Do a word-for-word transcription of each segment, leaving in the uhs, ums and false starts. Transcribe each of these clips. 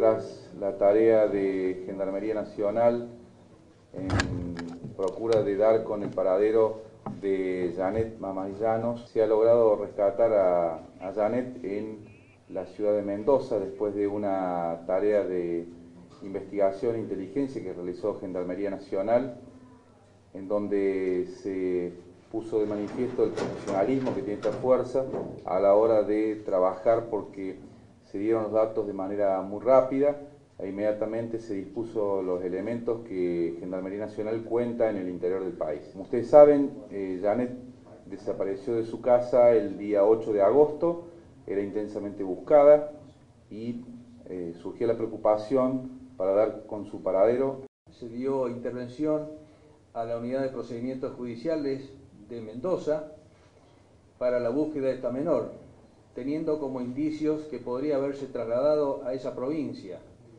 tras la tarea de Gendarmería Nacional en procura de dar con el paradero de Janet Mamallanos, se ha logrado rescatar a, a Janet en la ciudad de Mendoza después de una tarea de investigación e inteligencia que realizó Gendarmería Nacional, en donde se puso de manifiesto el profesionalismo que tiene esta fuerza a la hora de trabajar, porque se dieron los datos de manera muy rápida e inmediatamente se dispuso los elementos que Gendarmería Nacional cuenta en el interior del país. Como ustedes saben, eh, Janet desapareció de su casa el día ocho de agosto, era intensamente buscada y eh, surgió la preocupación para dar con su paradero. Se dio intervención a la Unidad de Procedimientos Judiciales de Mendoza para la búsqueda de esta menor, teniendo como indicios que podría haberse trasladado a esa provincia.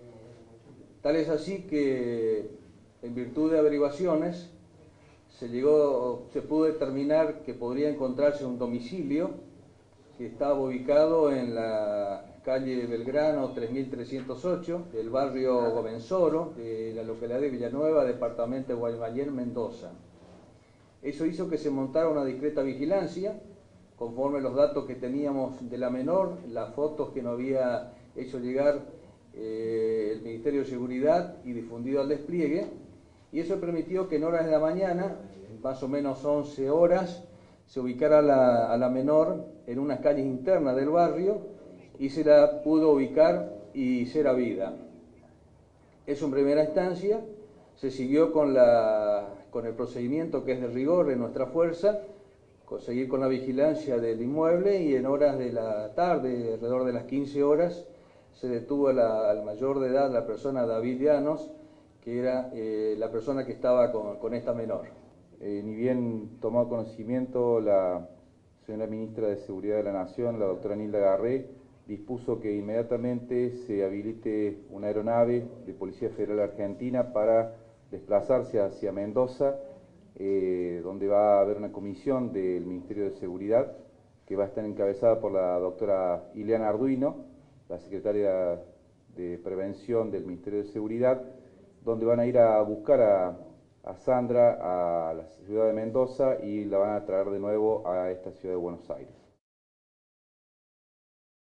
Tal es así que, en virtud de averiguaciones, se llegó, se pudo determinar que podría encontrarse un domicilio que estaba ubicado en la calle Belgrano tres mil trescientos ocho, del barrio Gobenzoro, de la localidad de Villanueva, departamento de Guaymallén, Mendoza. Eso hizo que se montara una discreta vigilancia, conforme los datos que teníamos de la menor, las fotos que nos había hecho llegar eh, el Ministerio de Seguridad y difundido al despliegue, y eso permitió que en horas de la mañana, más o menos once horas, se ubicara a la, a la menor en unas calles internas del barrio y se la pudo ubicar y ser habida. Eso en primera instancia. Se siguió con, la, con el procedimiento que es de rigor en nuestra fuerza, seguir con la vigilancia del inmueble, y en horas de la tarde, alrededor de las quince horas, se detuvo la, al mayor de edad, la persona David Llanos, que era eh, la persona que estaba con, con esta menor. Eh, ni bien tomó conocimiento la señora Ministra de Seguridad de la Nación, la doctora Nilda Garré, dispuso que inmediatamente se habilite una aeronave de Policía Federal Argentina para desplazarse hacia Mendoza, eh, donde va a haber una comisión del Ministerio de Seguridad que va a estar encabezada por la doctora Ileana Arduino, la secretaria de Prevención del Ministerio de Seguridad, donde van a ir a buscar a, a Sandra a la ciudad de Mendoza y la van a traer de nuevo a esta ciudad de Buenos Aires.